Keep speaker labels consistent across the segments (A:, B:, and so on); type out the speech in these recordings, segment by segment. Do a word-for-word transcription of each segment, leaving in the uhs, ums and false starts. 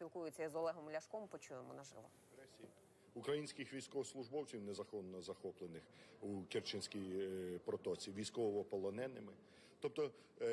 A: спілкується із Олегом Ляшком. Почуємо наживо.
B: Українських військовослужбовців, незаконно захоплених у Керченській протоці, військовополоненими. Тобто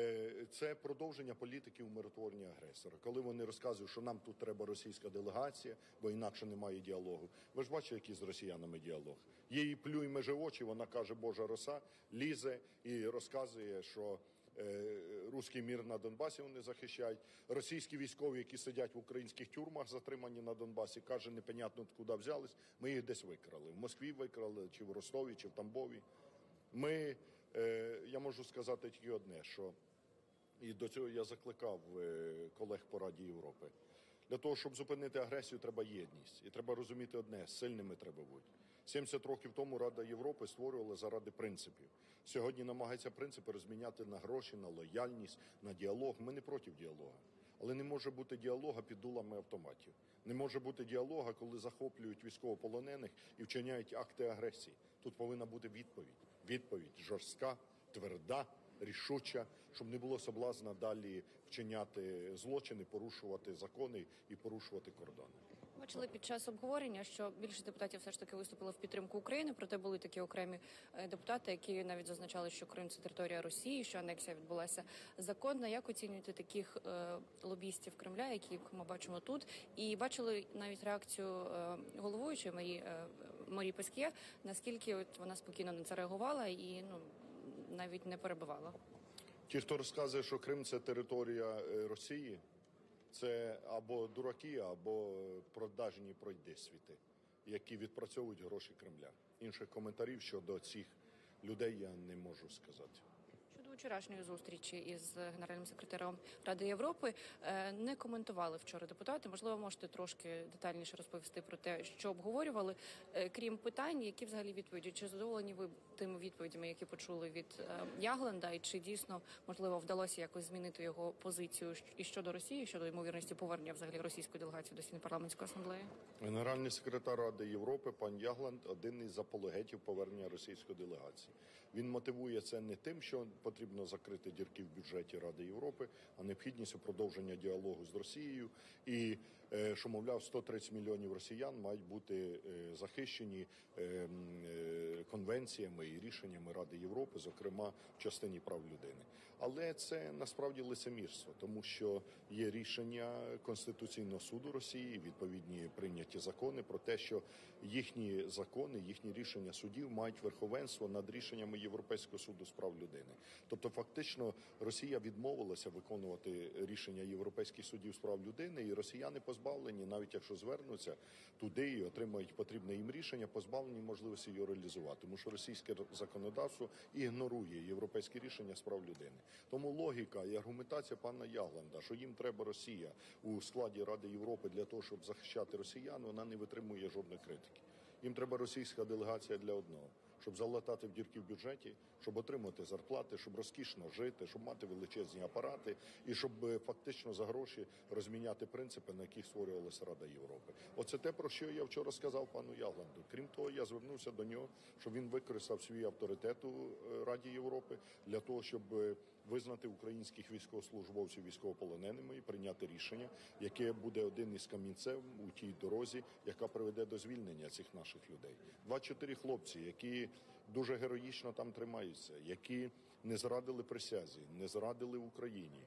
B: це продовження політики умиротворення агресора. Коли вони розказують, що нам тут треба російська делегація, бо інакше немає діалогу. Ви ж бачите, який з росіянами діалог. Їй плюй межи очі, вона каже, Божа роса, лізе і розказує, що руський мір на Донбасі вони захищають. Російські військові, які сидять в українських тюрмах, затримані на Донбасі, каже, непонятно куди взялись, ми їх десь викрали. В Москві викрали, чи в Ростові, чи в Тамбові. Ми, я можу сказати тільки одне, що і до цього я закликав колег по Раді Європи. Для того, щоб зупинити агресію, треба єдність. І треба розуміти одне – сильними треба бути. сімдесят років тому Рада Європи створювала заради принципів. Сьогодні намагається принципи розміняти на гроші, на лояльність, на діалог. Ми не проти діалогу. Але не може бути діалога під дулами автоматів. Не може бути діалога, коли захоплюють військовополонених і вчиняють акти агресії. Тут повинна бути відповідь. Відповідь жорстка, тверда, рішуча, щоб не було соблазна далі вчиняти злочини, порушувати закони і порушувати кордони.
C: Бачили під час обговорення, що більшість депутатів все ж таки виступили в підтримку України, проте були такі окремі депутати, які навіть зазначали, що Крим – це територія Росії, що анексія відбулася законно. Як оцінюєте таких е, лобістів Кремля, яких ми бачимо тут? І бачили навіть реакцію е, головуючої Марії, е, Марії Паскє, наскільки от вона спокійно на це реагувала і ну, навіть не перебивала.
B: Ті, хто розказує, що Крим – це територія Росії, це або дураки, або продажні пройдисвіти, які відпрацьовують гроші Кремля. Інших коментарів щодо цих людей я не можу сказати.
C: Щодо вчорашньої зустрічі із генеральним секретарем Ради Європи, не коментували вчора депутати. Можливо, можете трошки детальніше розповісти про те, що обговорювали, крім питань, які взагалі відповіді. Чи задоволені ви тими відповідями, які почули від Ягленда, і чи дійсно, можливо, вдалося якось змінити його позицію і щодо Росії, щодо ймовірності повернення взагалі російської делегації до стін парламентської асамблеї?
B: Генеральний секретар Ради Європи, пан Ягленд, один із апологетів повернення російської делегації. Він мотивує це не тим, що потрібно закрити дірки в бюджеті Ради Європи, а необхідністю продовження діалогу з Росією і, що, мовляв, сто тридцять мільйонів росіян мають бути захищені конвенціями і рішеннями Ради Європи, зокрема в частині прав людини. Але це насправді лицемірство, тому що є рішення Конституційного суду Росії, відповідні прийняті закони про те, що їхні закони, їхні рішення судів мають верховенство над рішеннями Європейського суду з прав людини. Тобто фактично Росія відмовилася виконувати рішення Європейських судів з прав людини, і росіяни позбавлені, навіть якщо звернуться туди і отримають потрібне їм рішення, позбавлені можливості його реалізувати. Тому що російське законодавство ігнорує європейські рішення з прав людини. Тому логіка і аргументація пана Ягленда, що їм треба Росія у складі Ради Європи для того, щоб захищати росіян, вона не витримує жодної критики. Їм треба російська делегація для одного – щоб залатати в дірки в бюджеті, щоб отримати зарплати, щоб розкішно жити, щоб мати величезні апарати і щоб фактично за гроші розміняти принципи, на яких створювалася Рада Європи. Оце те, про що я вчора сказав пану Ягленду. Крім того, я звернувся до нього, щоб він використав свій авторитет у Раді Європи для того, щоб визнати українських військовослужбовців військовополоненими і прийняти рішення, яке буде один із камінців у тій дорозі, яка приведе до звільнення цих наших людей. двадцять чотири хлопці, які дуже героїчно там тримаються, які не зрадили присязі, не зрадили Україні,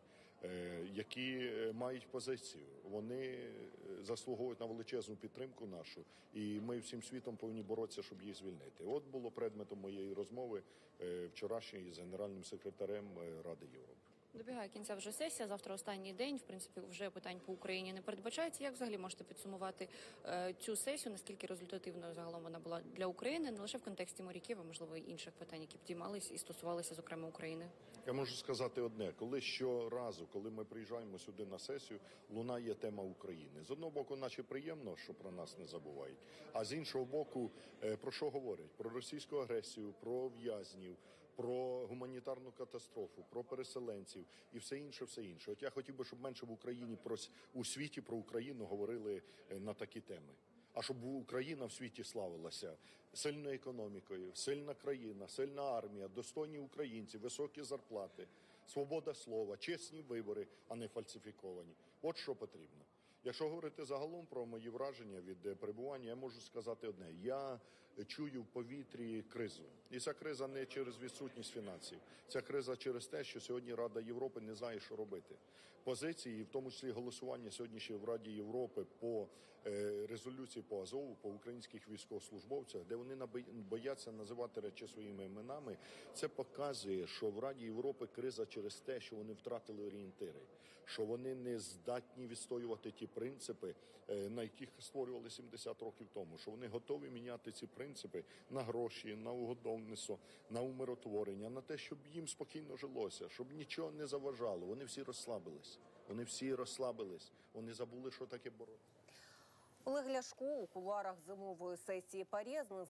B: які мають позицію. Вони заслуговують на величезну підтримку нашу, і ми всім світом повинні боротися, щоб їх звільнити. От було предметом моєї розмови вчорашньої з генеральним секретарем Ради Європи.
C: Добігає кінця вже сесія, завтра останній день, в принципі, вже питань по Україні не передбачається. Як взагалі можете підсумувати е, цю сесію, наскільки результативною загалом вона була для України, не лише в контексті моряків, а можливо і інших питань, які підіймалися і стосувалися, зокрема, України?
B: Я можу сказати одне, коли щоразу, коли ми приїжджаємо сюди на сесію, лунає тема України. З одного боку, наче приємно, що про нас не забувають, а з іншого боку, е, про що говорять? Про російську агресію, про в'язнів, про гуманітарну катастрофу, про переселенців і все інше, все інше. От я хотів би, щоб менше в Україні, про, у світі про Україну говорили на такі теми. А щоб Україна в світі славилася сильною економікою, сильна країна, сильна армія, достойні українці, високі зарплати, свобода слова, чесні вибори, а не фальсифіковані. От що потрібно. Якщо говорити загалом про мої враження від е, перебування, я можу сказати одне: я чую в повітрі кризу, і ця криза не через відсутність фінансів, ця криза через те, що сьогодні Рада Європи не знає, що робити. Позиції, в тому числі голосування сьогодні ще в Раді Європи по е, резолюції по Азову, по українських військовослужбовцях, де вони наби- бояться називати речі своїми іменами, це показує, що в Раді Європи криза через те, що вони втратили орієнтири, що вони не здатні відстоювати ті принципи, е, на яких створювали сімдесят років тому, що вони готові міняти ці принципи на гроші, на угодовництво, на умиротворення, на те, щоб їм спокійно жилося, щоб нічого не заважало. Вони всі розслабились. Вони всі розслабились. Вони забули, що таке боротьба.
A: Олег Ляшко у кулуарах зимової сесії ПАРЄ